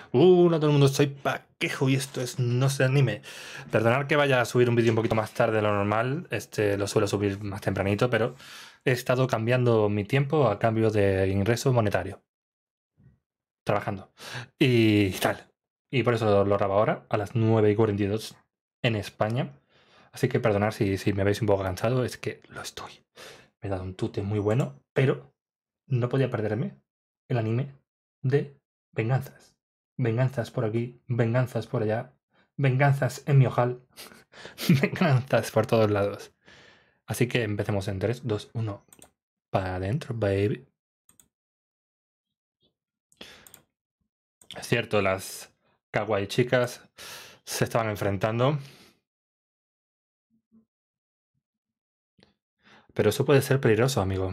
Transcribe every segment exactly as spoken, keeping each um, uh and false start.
Uh, no todo el mundo soy Paquejo y esto es No se anime. Perdonad que vaya a subir un vídeo un poquito más tarde de lo normal. Este lo suelo subir más tempranito, pero he estado cambiando mi tiempo a cambio de ingreso monetario. Trabajando. Y tal. Y por eso lo, lo grabo ahora, a las nueve y cuarenta y dos en España. Así que perdonad si, si me veis un poco cansado, es que lo estoy. Me he dado un tute muy bueno, pero no podía perderme el anime de venganzas. Venganzas por aquí, venganzas por allá, venganzas en mi ojal, venganzas por todos lados. Así que empecemos en tres, dos, uno. Para adentro, baby. Es cierto, las kawaii chicas se estaban enfrentando. Pero eso puede ser peligroso, amigo.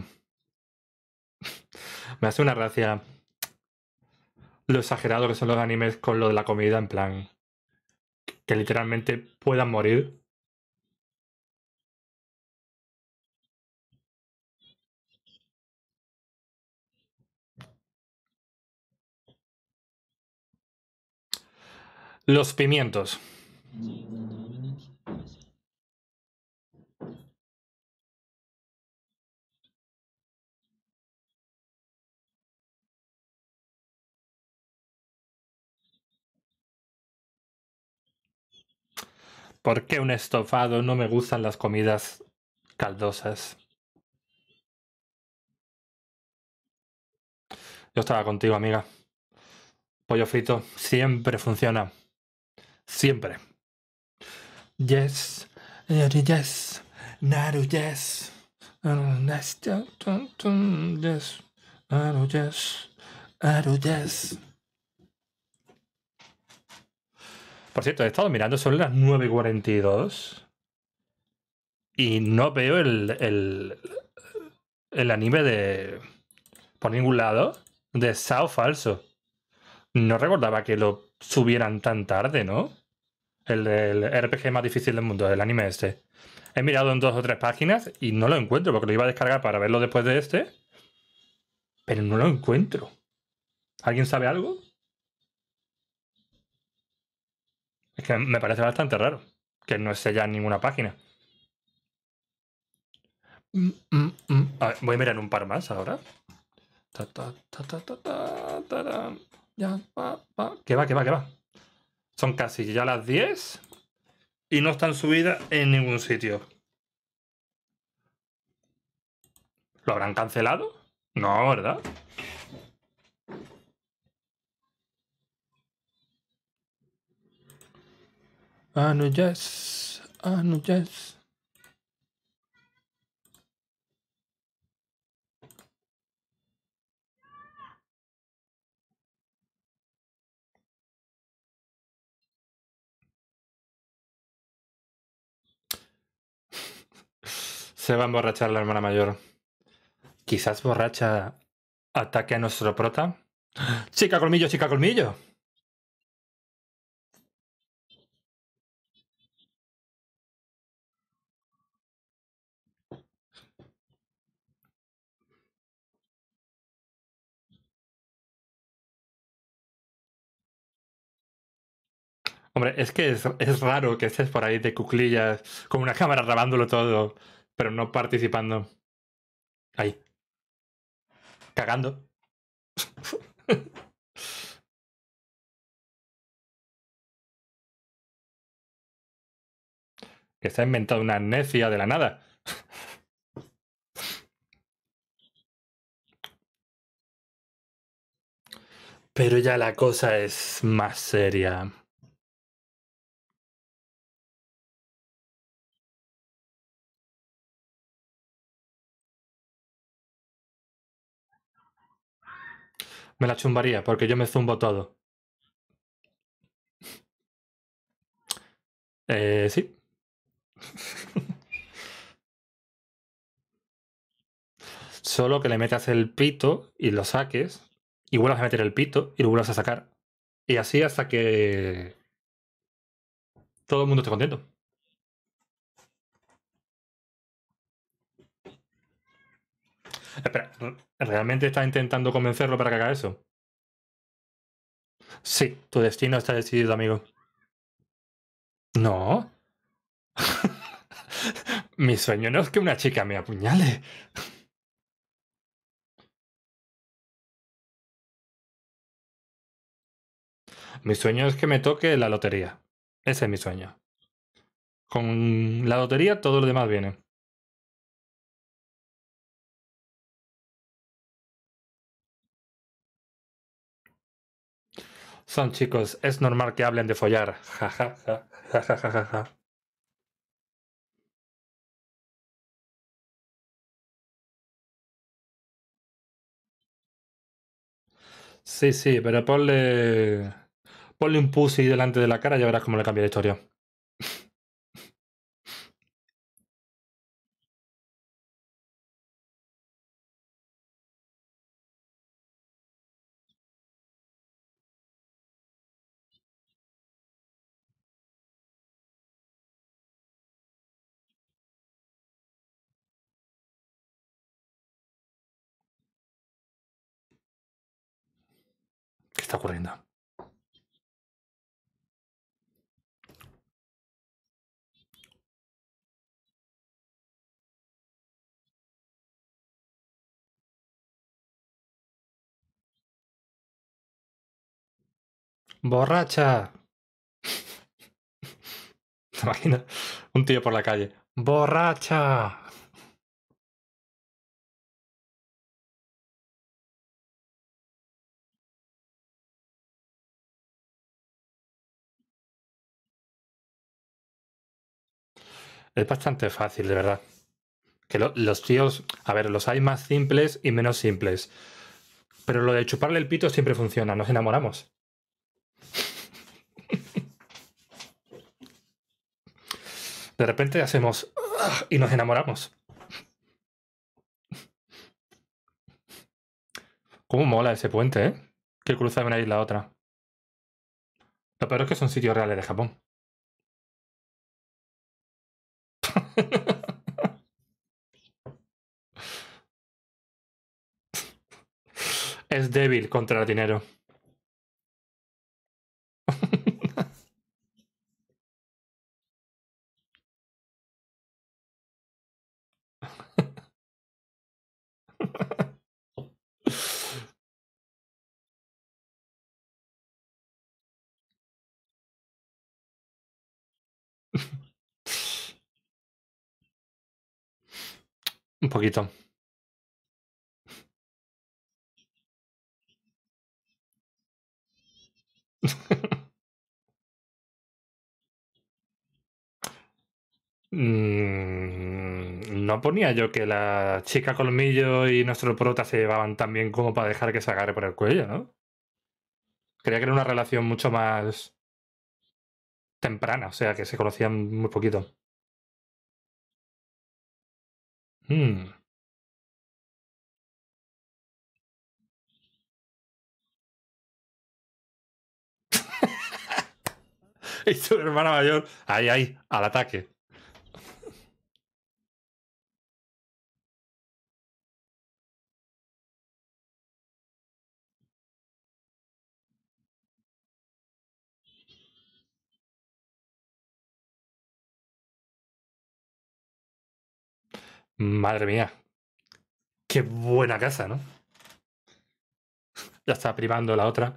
Me hace una gracia lo exagerado que son los animes con lo de la comida, en plan, que literalmente puedan morir. Los pimientos. ¿Por qué un estofado? No me gustan las comidas caldosas. Yo estaba contigo, amiga. Pollo frito siempre funciona. Siempre. Yes. Yes. Naru, yes. Yes. Naru, yes. Naru, yes. Por cierto, he estado mirando, son las nueve y cuarenta y dos. Y no veo el, el, el anime de... por ningún lado. De Sao Falso. No recordaba que lo subieran tan tarde, ¿no? El del R P G más difícil del mundo, el anime este. He mirado en dos o tres páginas y no lo encuentro, porque lo iba a descargar para verlo después de este. Pero no lo encuentro. ¿Alguien sabe algo? Es que me parece bastante raro. Que no esté ya en ninguna página. Mm, mm, mm. A ver, voy a mirar un par más ahora. Ta, ta, ta, ta, ta, ta, ta, ta. Ya, pa, pa. ¿Qué va, qué va, qué va? Son casi ya las diez y no están subidas en ningún sitio. ¿Lo habrán cancelado? No, ¿verdad? Ah, no, yes. Ah, no, yes. Se va a emborrachar la hermana mayor. Quizás borracha ataque a nuestro prota. ¡Chica colmillo, chica colmillo! Hombre, es que es, es raro que estés por ahí de cuclillas con una cámara grabándolo todo, pero no participando. Ahí. Cagando. Que se ha inventado una amnesia de la nada. Pero ya la cosa es más seria. Me la chumbaría porque yo me zumbo todo. Eh, sí. Solo que le metas el pito y lo saques, y vuelvas a meter el pito y lo vuelvas a sacar. Y así hasta que todo el mundo esté contento. Espera, ¿realmente estás intentando convencerlo para que haga eso? Sí, tu destino está decidido, amigo. No. Mi sueño no es que una chica me apuñale. Mi sueño es que me toque la lotería. Ese es mi sueño. Con la lotería todo lo demás viene. Son chicos, es normal que hablen de follar. Ja, ja, ja, ja, ja, ja, ja, ja. Sí, sí, pero ponle. Ponle un pussy delante de la cara y ya verás cómo le cambia la historia. ¿Qué está ocurriendo? ¡Borracha! ¿Te imaginas? Un tío por la calle. ¡Borracha! Es bastante fácil, de verdad. Que lo- los tíos. A ver, los hay más simples y menos simples. Pero lo de chuparle el pito siempre funciona, nos enamoramos. De repente hacemos. "Ah", y nos enamoramos. ¿Cómo mola ese puente, eh? Que cruza de una isla a otra. Lo peor es que son sitios reales de Japón. Es débil contra el dinero. Un poquito. Mm, no ponía yo que la chica colmillo y nuestro prota se llevaban tan bien como para dejar que se agarre por el cuello, ¿no? Creía que era una relación mucho más temprana, o sea, que se conocían muy poquito. Mm. Y su hermana mayor, ahí, ahí, al ataque. Madre mía, qué buena casa, ¿no? Ya está privando la otra.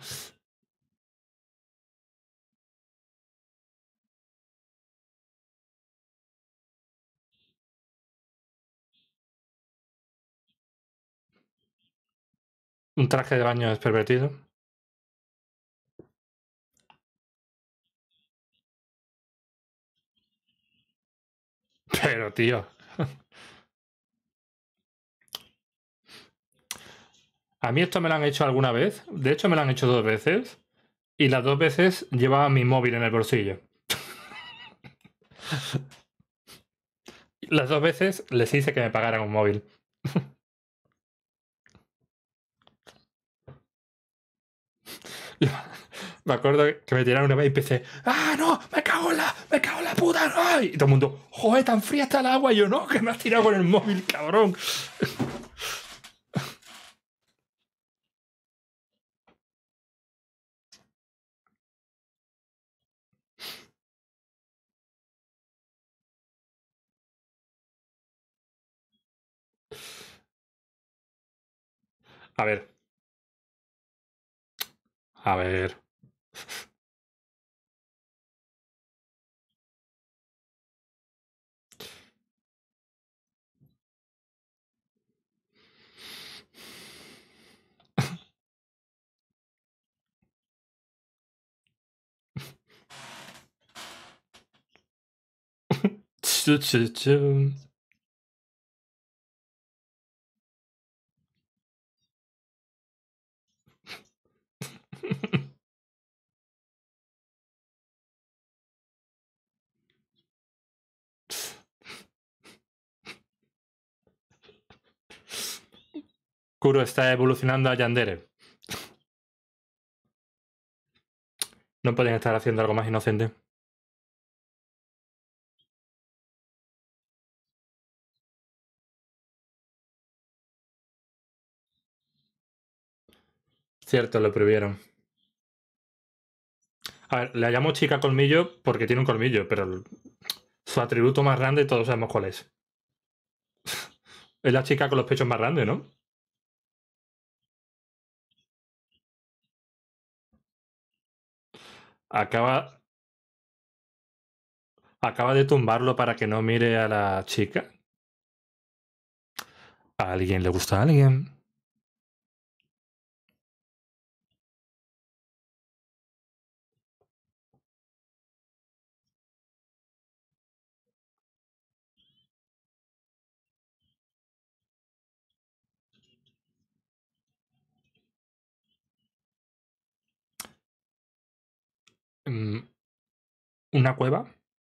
Un traje de baño es pervertido. Pero, tío, a mí esto me lo han hecho alguna vez. De hecho, me lo han hecho dos veces. Y las dos veces llevaba mi móvil en el bolsillo. Las dos veces les hice que me pagaran un móvil. Me acuerdo que me tiraron una vez y empecé, ¡ah, no! ¡Me cago en la, me cago en la puta! ¡No! Y todo el mundo, ¡joder, tan fría está el agua! Y yo, no, que me has tirado con el móvil, cabrón. A ver, a ver. Chu, chu, chu. Kuro está evolucionando a Yandere. No pueden estar haciendo algo más inocente. Cierto, lo prohibieron. A ver, le llamo chica colmillo porque tiene un colmillo, pero el- su atributo más grande todos sabemos cuál es. Es la chica con los pechos más grandes, ¿no? Acaba, acaba de tumbarlo para que no mire a la chica. ¿A alguien le gusta a alguien? Mm, ¿Una cueva?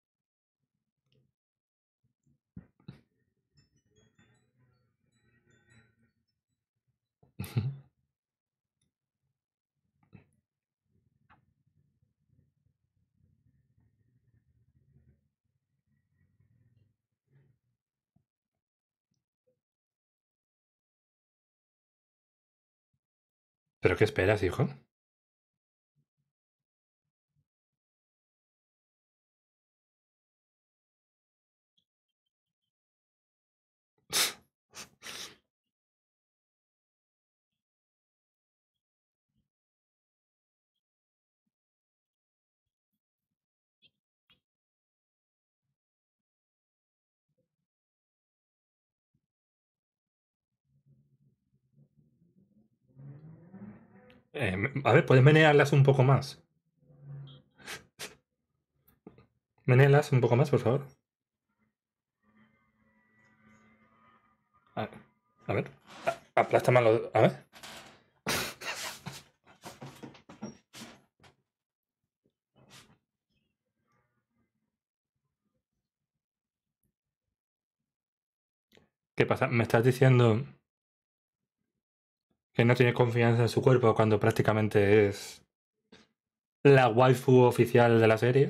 ¿Pero qué esperas, hijo? Eh, a ver, ¿puedes menearlas un poco más? Menealas un poco más, por favor. A, a ver. A- Aplástame los... A ver. ¿Qué pasa? ¿Me estás diciendo que no tiene confianza en su cuerpo cuando prácticamente es la waifu oficial de la serie?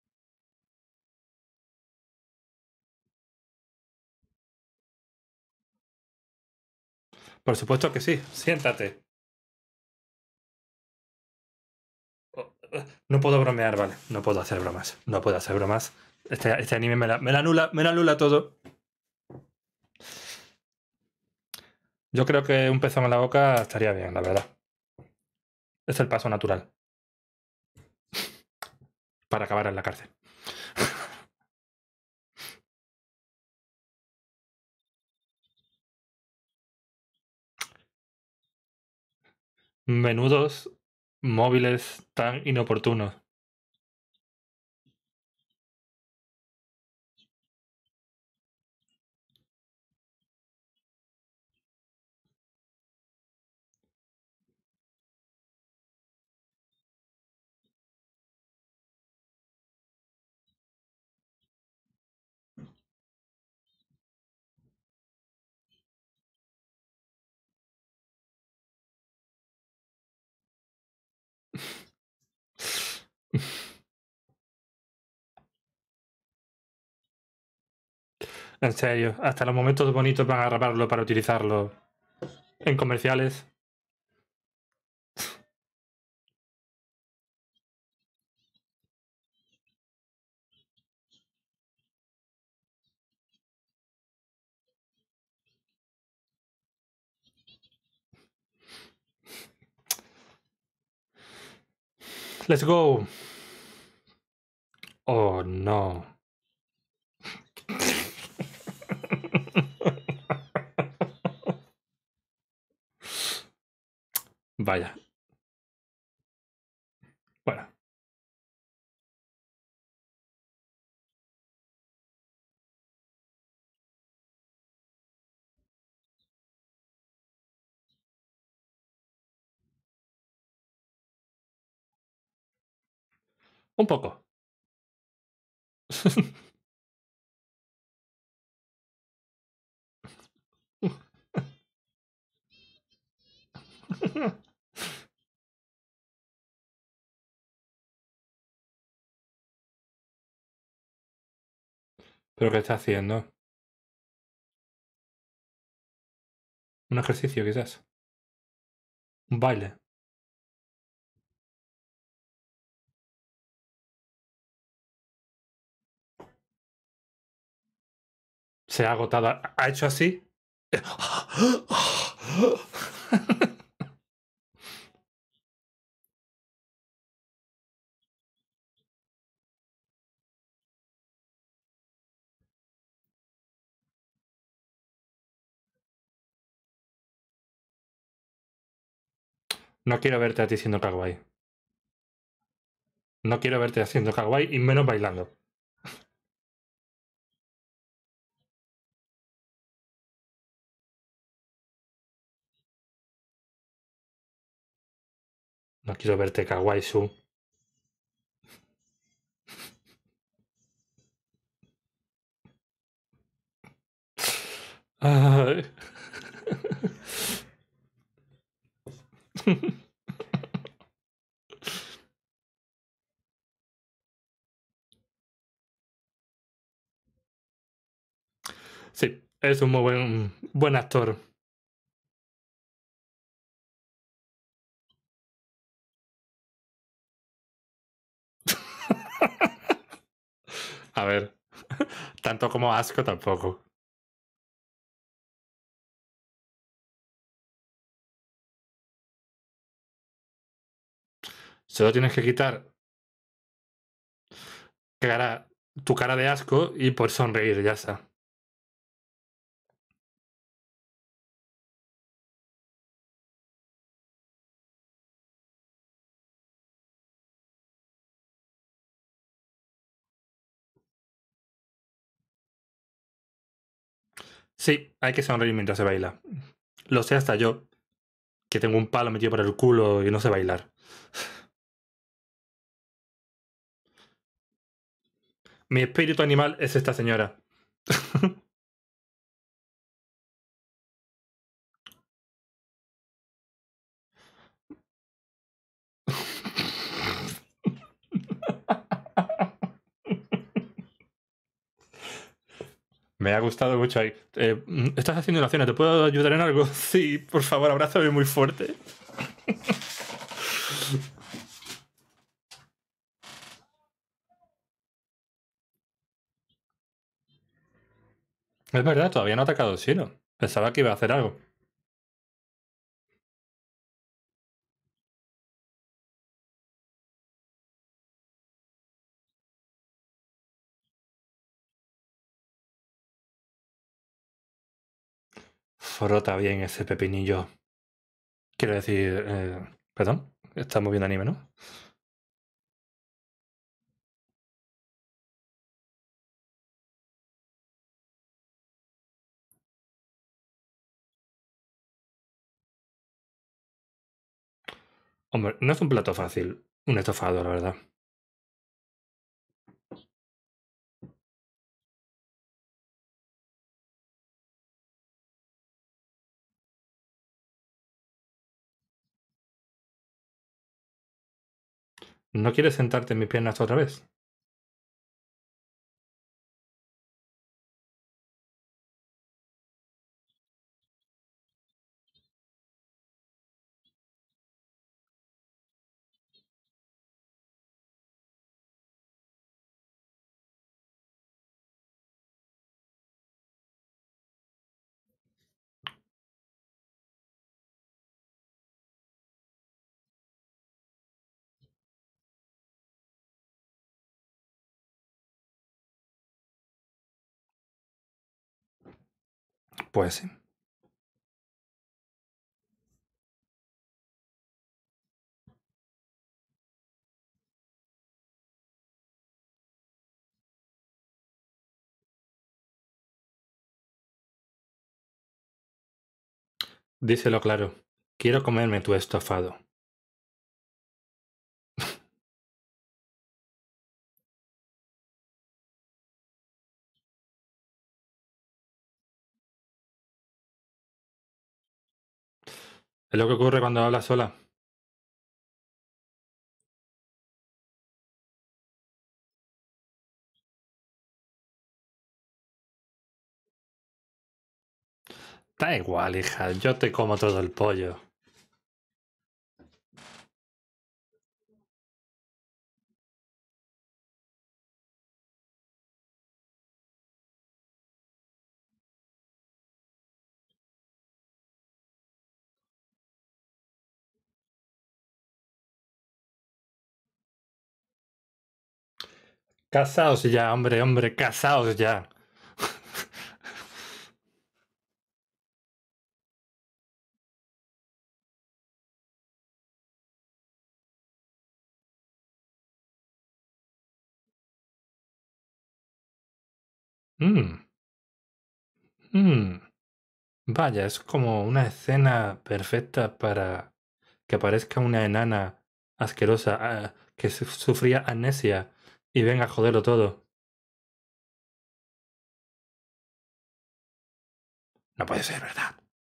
Por supuesto que sí. Siéntate. No puedo bromear, vale. No puedo hacer bromas. No puedo hacer bromas. Este, este anime me la, me la anula, me la anula todo. Yo creo que un pezón en la boca estaría bien, la verdad. Es el paso natural para acabar en la cárcel. Menudos móviles tan inoportunos. En serio, hasta los momentos bonitos van a grabarlo para utilizarlo en comerciales. Let's go. Oh, no. Vaya. Bueno. Un poco. ¿Pero qué está haciendo? ¿Un ejercicio, quizás? ¿Un baile? ¿Se ha agotado? ¿Ha hecho así? No quiero verte a ti siendo kawaii. No quiero verte haciendo kawaii y menos bailando. No quiero verte kawaii, Su. Ay. Sí, es un muy buen, buen actor. A ver, tanto como asco tampoco. Solo tienes que quitar cara, tu cara de asco y por sonreír, ya está. Sí, hay que sonreír mientras se baila. Lo sé hasta yo, que tengo un palo metido por el culo y no sé bailar. Mi espíritu animal es esta señora. Me ha gustado mucho ahí. Eh, ¿Estás haciendo una cena? ¿Te puedo ayudar en algo? Sí, por favor, abrázame muy fuerte. Es verdad, todavía no ha atacado el Shino. Pensaba que iba a hacer algo. Frota bien ese pepinillo. Quiero decir, eh, perdón, estamos viendo anime, ¿no? Hombre, no es un plato fácil, un estofado, la verdad. ¿No quieres sentarte en mis piernas otra vez? Pues sí. Díselo claro. Quiero comerme tu estofado. Es lo que ocurre cuando hablas sola. Da igual, hija. Yo te como todo el pollo. Casaos ya, hombre, hombre, casaos ya. Mmm. Mmm. Vaya, es como una escena perfecta para que aparezca una enana asquerosa ah, que su- sufría amnesia y venga a joderlo todo. No puede ser, ¿verdad?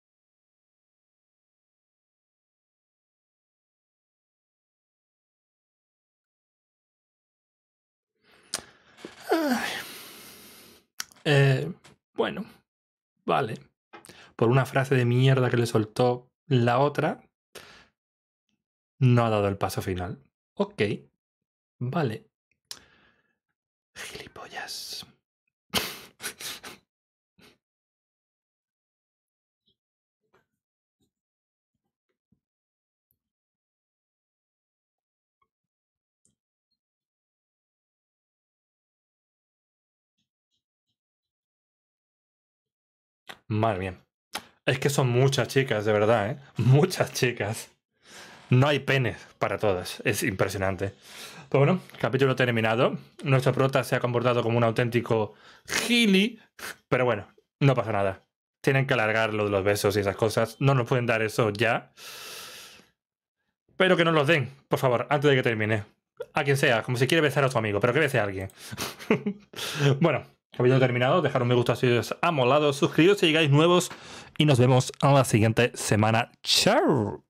Ay. Eh, bueno, vale. Por una frase de mierda que le soltó la otra, no ha dado el paso final. Ok, vale. Gilipollas. Madre mía. Es que son muchas chicas, de verdad, ¿eh? Muchas chicas. No hay penes para todas. Es impresionante. Pero bueno, capítulo terminado. Nuestro prota se ha comportado como un auténtico gili. Pero bueno, no pasa nada. Tienen que alargar lo de los besos y esas cosas. No nos pueden dar eso ya. Pero que nos los den, por favor, antes de que termine. A quien sea, como si quiere besar a su amigo, pero que bese a alguien. Bueno, capítulo terminado. Dejad un me gusta si os ha molado. Suscribiros si llegáis nuevos. Y nos vemos en la siguiente semana. ¡Chao!